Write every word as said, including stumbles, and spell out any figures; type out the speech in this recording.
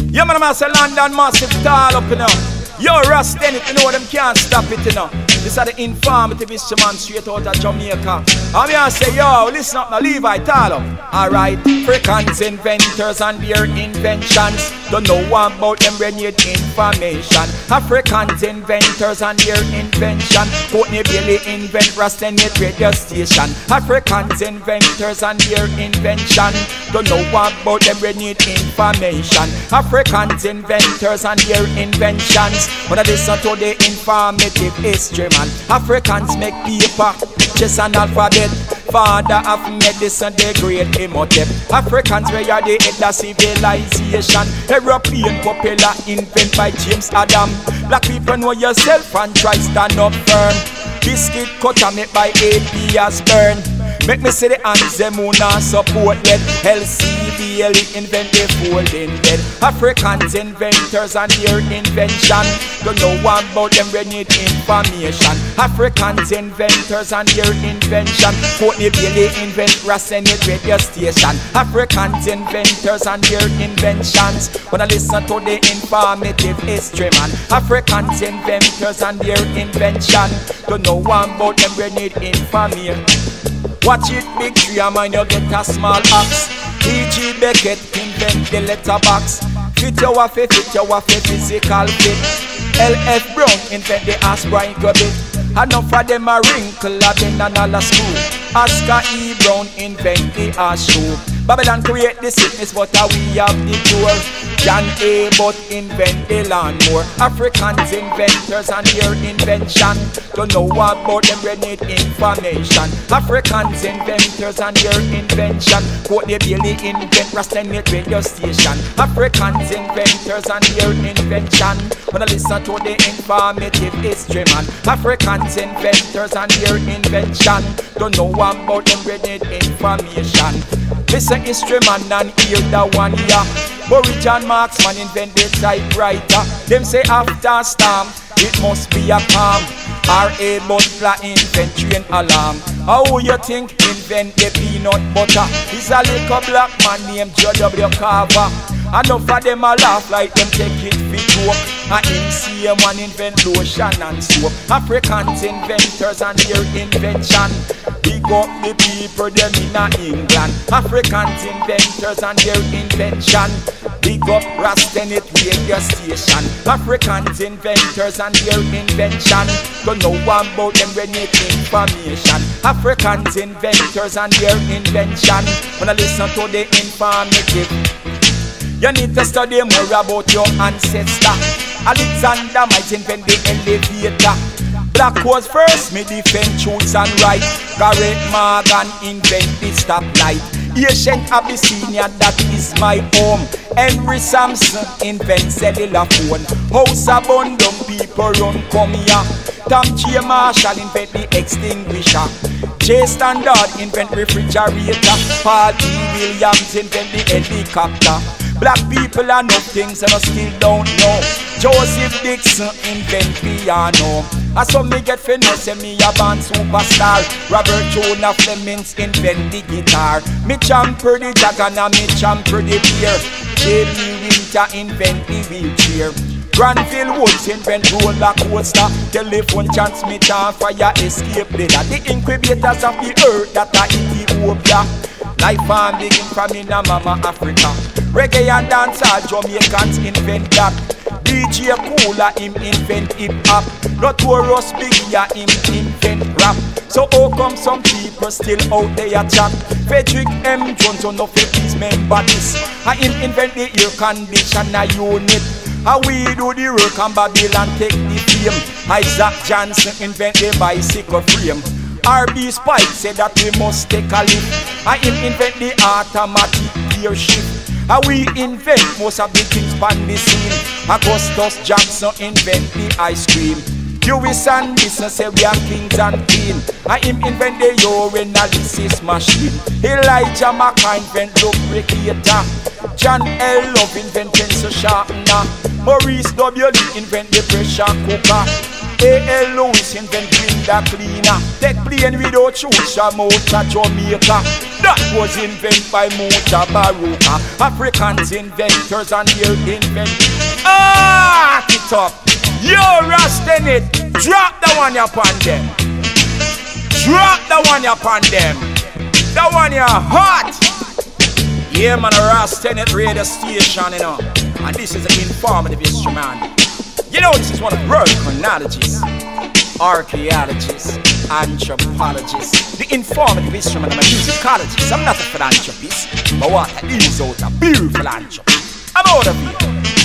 Yeah, man, I'm say London massive tall up, you know. Yo, Rust, then it, you know them can't stop it, you know. This are the informative instrument straight out of Jamaica. I'm here to say, yo, listen up now, Levi, tall up. Alright, Africans inventors and their inventions. Don't know about them when you need information. Africans inventors and their invention. Courtney Bailey invent Rust and it radio station. Africans inventors and their invention. Don't know about them when you need information. Africans inventors and their inventions. When I listen to the informative history, man. Africans make paper, chess and alphabet. Father of medicine, the great Imhotep. Africans where are the head of civilization. European popular invent by James Adam. Black people know yourself and try stand up firm. Biscuit cutter made by A P as burn. Make me see the hands them who not support let L C B L invent the folding bed. Africans inventors and their invention. Don't know about them we need information. Africans inventors and their invention. Courtney Bailey invent Rust and it radio station. Africans inventors and their inventions. When I listen to the informative history, man. Africans inventors and their invention. Don't know about them we need information. Watch it big tree, I mind you get a small axe. E G Beckett invent the letterbox. Fit your waffle, fit your waffle, physical fit. L F Brown invent the aspirin incubate. Enough of them a wrinkle, a been an all school. Oscar E. Brown invent the ass shoe. Babylon create the sickness, but uh, we have the cure. John A. But invent the lawnmower. Africans inventors and their invention. Don't know about them we need information. Africans inventors and their invention. Courtney Bailey invent Rust and it radio station. Africans inventors and their invention. When I listen to the informative history, man. Africans inventors and their invention. Don't know about them we need information. Listen history man and hear the one ya. Boris John Marksman invent the typewriter. Them say after storm it must be a calm. R A Butler invent train alarm. How you think invent the peanut butter? It's a little black man named J W Carver. Enough of them a laugh like them take it for joke. And him see a man invent lotion and soap. Africans inventors and their invention. Big up the people them in a England. Africans inventors and their invention. Big up Rust and it radio station. Africans inventors and their invention. Don't know about them when it information. Africans inventors and their invention. When I listen to the informative, you need to study more about your ancestor. Alexander might invent the elevator. Black was first, me defend truths and right. Garrett Morgan invent the stoplight. Ancient Abyssinia, that is my home. Henry Sampson invent cellular phone. House abundant people run come here. Tom J. Marshall invent the extinguisher. J. Standard invent refrigerator. Paul E. Williams invent the helicopter. Black people are no things and I still don't know. Joseph Dixon invent piano. I saw me get famous and me a band superstar. Robert Jonah Flemings invent the guitar. Me champer the dragon and me champer the beer. J B Winter invent the wheelchair. Granville Woods invent roller coaster. Telephone transmitter and fire escape ladder. The incubators of the earth that are Ethiopia. Life farm begin from in a mama Africa. Reggae and dancehall Jamaicans invent that. D J Cooler him invent hip hop. Notorious Biggie him invent rap. So how come some people still out there chat? Frederick M. Jones on no fifties member this. I him invent the air conditioner unit. How we do the work and Babylon take the fame. Isaac Johnson invent the bicycle frame. R B Spike said that we must take a lift. I him invent the automatic gear shift. How we invent most of the things on the scene. Augustus Jackson invent the ice cream. Dewey Sanderson say we are kings and queens. I him invent the urinalysis machine. Elijah Maca invent lubricator. John L. Love invent pencil sharpener. Maurice W. Lee invent the pressure cooker. A L Lewis invent window cleaner. Take plane without shoes, Mocha Jamaica. That was invented by Mocha Baruka. Africans inventors and their invent. Ah, it up. Yo, Rastin it. Drop the one upon them. Drop the one upon them. The one you're hot. Yeah, man, a Rastin it radio station, you know. And this is an informative instrument. You know, this is one of the world chronologists, archaeologists, anthropologists. The informative instrument, I'm a musicologist. I'm not a philanthropist, but what I is out a beautiful philanthropy. I'm out of here.